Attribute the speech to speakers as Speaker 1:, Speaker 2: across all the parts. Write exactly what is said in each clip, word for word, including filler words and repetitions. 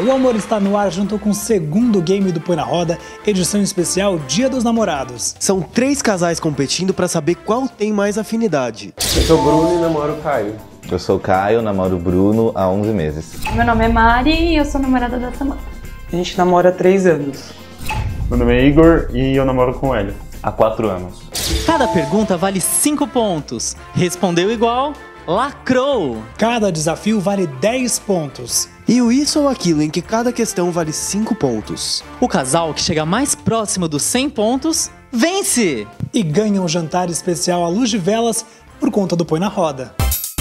Speaker 1: O Amor está no ar junto com o segundo game do Põe na Roda, edição especial Dia dos Namorados.
Speaker 2: São três casais competindo para saber qual tem mais afinidade.
Speaker 3: Eu sou Bruno e namoro o Caio.
Speaker 4: Eu sou o Caio, namoro o Bruno há onze meses.
Speaker 5: Meu nome é Mari e eu sou namorada da Samanta.
Speaker 6: A gente namora há três anos.
Speaker 7: Meu nome é Igor e eu namoro com o Hélio há quatro anos.
Speaker 8: Cada pergunta vale cinco pontos. Respondeu igual, lacrou!
Speaker 1: Cada desafio vale dez pontos.
Speaker 2: E o isso ou aquilo em que cada questão vale cinco pontos.
Speaker 8: O casal que chega mais próximo dos cem pontos, vence!
Speaker 1: E ganha um jantar especial à luz de velas por conta do Põe na Roda.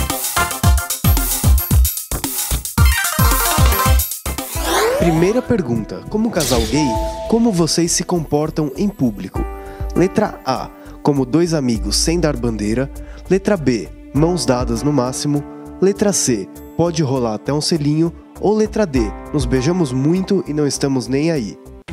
Speaker 2: Primeira pergunta. Como casal gay, como vocês se comportam em público? Letra A. Como dois amigos sem dar bandeira. Letra B. Mãos dadas no máximo. Letra C. Pode rolar até um selinho. Ou letra D. Nos beijamos muito e não estamos nem aí.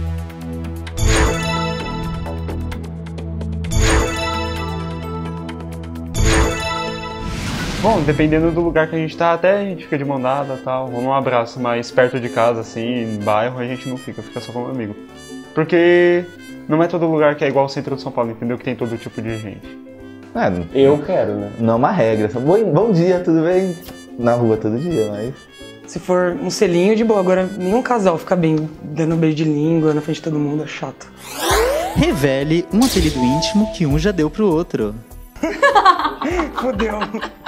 Speaker 7: Bom, dependendo do lugar que a gente tá, até a gente fica de mão dada e tal, ou num abraço, mas perto de casa, assim, em bairro, a gente não fica, fica só como amigo. Porque não é todo lugar que é igual o centro de São Paulo, entendeu? Que tem todo tipo de gente.
Speaker 4: É,
Speaker 3: Eu quero, né?
Speaker 4: não é uma regra, só bom, bom dia, tudo bem? Na rua todo dia, mas...
Speaker 6: Se for um selinho, de boa. Agora, nenhum casal fica bem dando beijo de língua na frente de todo mundo, é chato.
Speaker 8: Revele um apelido íntimo que um já deu pro outro.
Speaker 6: Fudeu.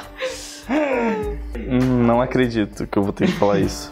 Speaker 9: Não acredito que eu vou ter que falar isso.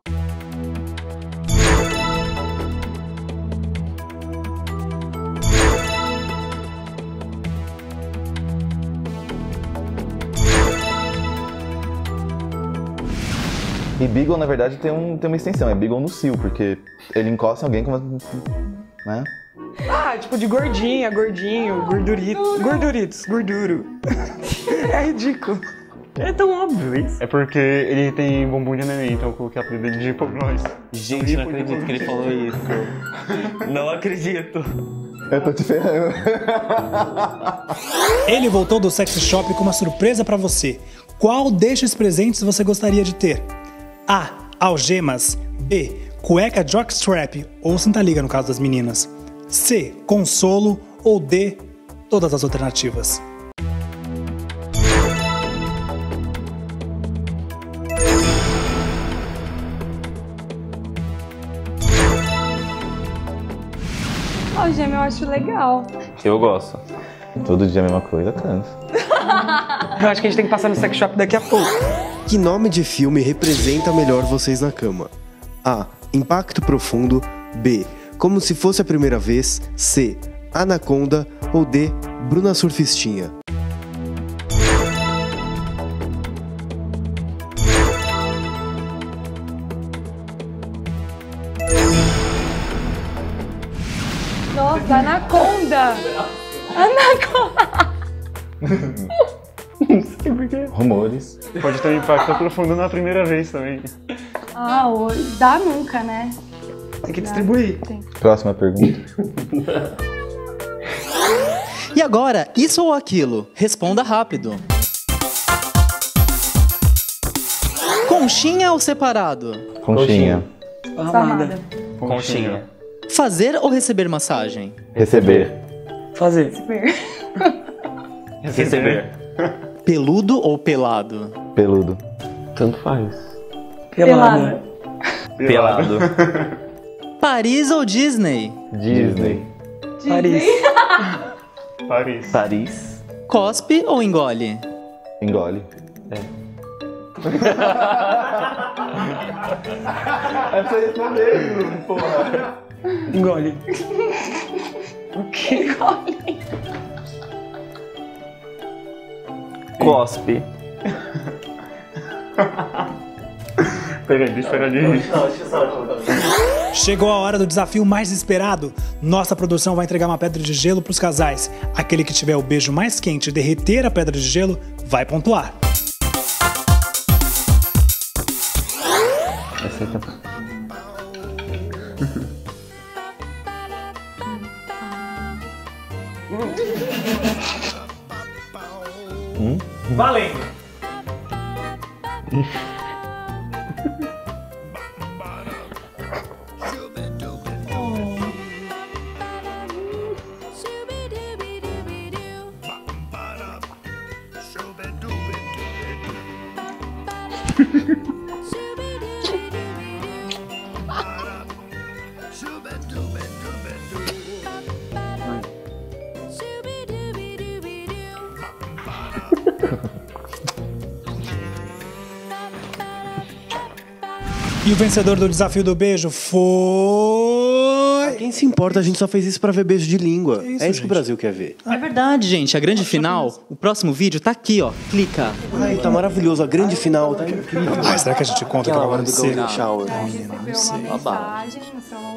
Speaker 4: E Beagle, na verdade, tem, um, tem uma extensão, é Beagle no cio, porque ele encosta em alguém com... né?
Speaker 6: Ah, tipo de gordinha, gordinho, gordurito. Gorduritos, gorduro. É ridículo. É tão óbvio isso.
Speaker 7: É porque ele tem bumbum de neném, então eu coloquei a apelido de Hipogloss.
Speaker 9: Gente, não acredito que ele falou isso. Não acredito.
Speaker 4: Eu tô te ferrando.
Speaker 1: Ele voltou do sex shop com uma surpresa pra você. Qual destes presentes você gostaria de ter? A. Algemas. B. Cueca jockstrap ou cinta-liga no caso das meninas. C. Consolo ou D. Todas as alternativas.
Speaker 5: Algema eu acho legal.
Speaker 9: Eu gosto.
Speaker 4: Todo dia a mesma coisa, canso.
Speaker 6: Eu acho que a gente tem que passar no sex shop daqui a pouco.
Speaker 2: Que nome de filme representa melhor vocês na cama? A. Impacto Profundo. B. Como se fosse a primeira vez. C. Anaconda. Ou D. Bruna Surfistinha.
Speaker 5: Nossa, Anaconda! Anaconda!
Speaker 7: Não sei porquê.
Speaker 4: Rumores.
Speaker 7: Pode ter um impacto profundo na primeira vez também.
Speaker 5: Ah, hoje dá nunca, né?
Speaker 6: Tem que distribuir.
Speaker 5: Tem.
Speaker 4: Próxima pergunta.
Speaker 8: E agora, isso ou aquilo? Responda rápido. Conchinha ou separado?
Speaker 4: Conchinha.
Speaker 5: Amada.
Speaker 9: Conchinha.
Speaker 8: Fazer ou receber massagem?
Speaker 4: Receber.
Speaker 6: Fazer.
Speaker 9: Receber.
Speaker 8: Peludo ou pelado?
Speaker 4: Peludo.
Speaker 3: Tanto faz.
Speaker 6: Pelada.
Speaker 9: Pelado.
Speaker 8: Paris ou Disney?
Speaker 4: Disney.
Speaker 6: Paris.
Speaker 7: Paris.
Speaker 9: Paris.
Speaker 8: Cospe ou engole?
Speaker 4: Engole.
Speaker 9: É.
Speaker 4: É pra responder, Bruno, porra.
Speaker 6: Engole.
Speaker 5: O que engole?
Speaker 9: Cospe.
Speaker 7: Peraí, deixa eu pegar ali.
Speaker 1: Chegou a hora do desafio mais esperado. Nossa produção vai entregar uma pedra de gelo pros casais. Aquele que tiver o beijo mais quente e derreter a pedra de gelo vai pontuar.
Speaker 4: Hum?
Speaker 1: Valendo! E o vencedor do desafio do beijo foi...
Speaker 2: Quem se importa, a gente só fez isso pra ver beijo de língua.
Speaker 1: Que isso,
Speaker 2: é isso
Speaker 1: gente?
Speaker 2: que o Brasil quer ver.
Speaker 8: É verdade, gente. A grande final, o próximo vídeo tá aqui, ó. Clica.
Speaker 2: Ai, tá maravilhoso. A grande final tá incrível.
Speaker 1: Ai, será que a gente conta o que
Speaker 2: Aquela
Speaker 1: vai
Speaker 2: hora do
Speaker 1: acontecer?
Speaker 2: Golden Shower.
Speaker 5: Recebeu uma mensagem no seu